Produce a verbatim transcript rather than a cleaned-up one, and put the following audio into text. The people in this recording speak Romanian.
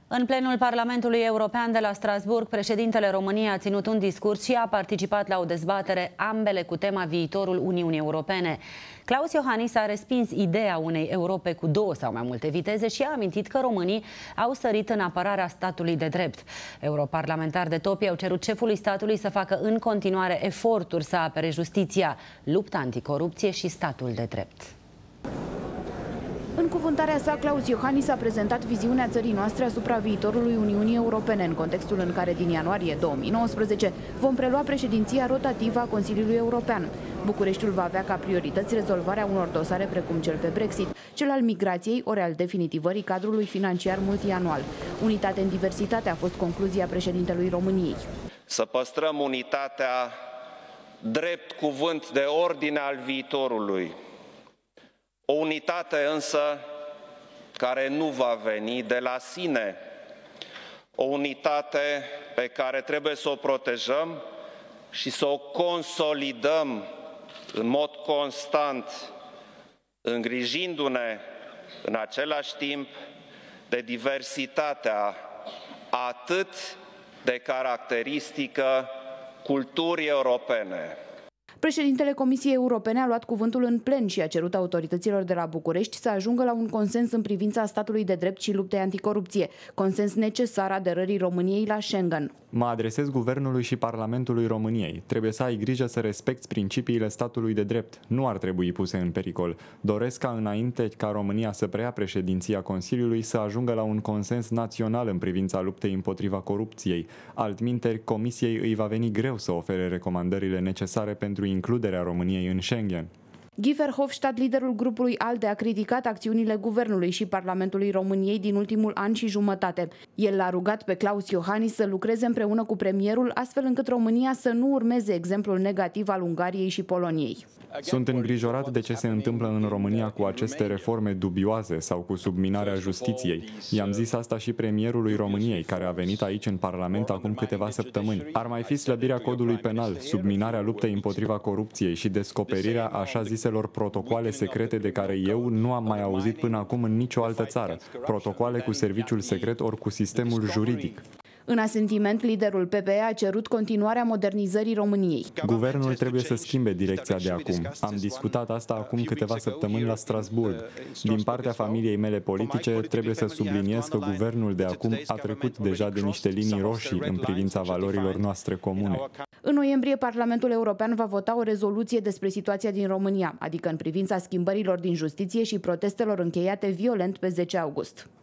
În plenul Parlamentului European de la Strasbourg, președintele României a ținut un discurs și a participat la o dezbatere, ambele cu tema viitorul Uniunii Europene. Klaus Iohannis a respins ideea unei Europe cu două sau mai multe viteze și a amintit că românii au sărit în apărarea statului de drept. Europarlamentari de top i-au cerut șefului statului să facă în continuare eforturi să apere justiția, lupta anticorupție și statul de drept. În cuvântarea sa, Klaus Iohannis a prezentat viziunea țării noastre asupra viitorului Uniunii Europene, în contextul în care din ianuarie două mii nouăsprezece vom prelua președinția rotativă a Consiliului European. Bucureștiul va avea ca priorități rezolvarea unor dosare precum cel pe Brexit, cel al migrației, ori al definitivării cadrului financiar multianual. Unitate în diversitate a fost concluzia președintelui României. Să păstrăm unitatea drept cuvânt de ordine al viitorului. O unitate însă care nu va veni de la sine, o unitate pe care trebuie să o protejăm și să o consolidăm în mod constant, îngrijindu-ne în același timp de diversitatea atât de caracteristică culturii europene. Președintele Comisiei Europene a luat cuvântul în plen și a cerut autorităților de la București să ajungă la un consens în privința statului de drept și luptei anticorupție, consens necesar aderării României la Schengen. Mă adresez Guvernului și Parlamentului României. Trebuie să ai grijă să respecti principiile statului de drept. Nu ar trebui puse în pericol. Doresc ca înainte ca România să preia președinția Consiliului să ajungă la un consens național în privința luptei împotriva corupției. Altminteri, Comisiei îi va veni greu să ofere recomandările necesare pentru includerea României în Schengen. Guy Verhofstadt, liderul grupului ALDE, a criticat acțiunile Guvernului și Parlamentului României din ultimul an și jumătate. El l-a rugat pe Klaus Iohannis să lucreze împreună cu premierul, astfel încât România să nu urmeze exemplul negativ al Ungariei și Poloniei. Sunt îngrijorat de ce se întâmplă în România cu aceste reforme dubioase sau cu subminarea justiției. I-am zis asta și premierului României, care a venit aici în Parlament acum câteva săptămâni. Ar mai fi slăbirea codului penal, subminarea luptei împotriva corupției și descoperirea așa ziselor protocoale secrete de care eu nu am mai auzit până acum în nicio altă țară. Protocoale cu serviciul secret ori cu sistemul juridic. În asentiment, liderul P P E a cerut continuarea modernizării României. Guvernul trebuie să schimbe direcția de acum. Am discutat asta acum câteva săptămâni la Strasbourg. Din partea familiei mele politice, trebuie să subliniez că guvernul de acum a trecut deja de niște linii roșii în privința valorilor noastre comune. În noiembrie, Parlamentul European va vota o rezoluție despre situația din România, adică în privința schimbărilor din justiție și protestelor încheiate violent pe zece august.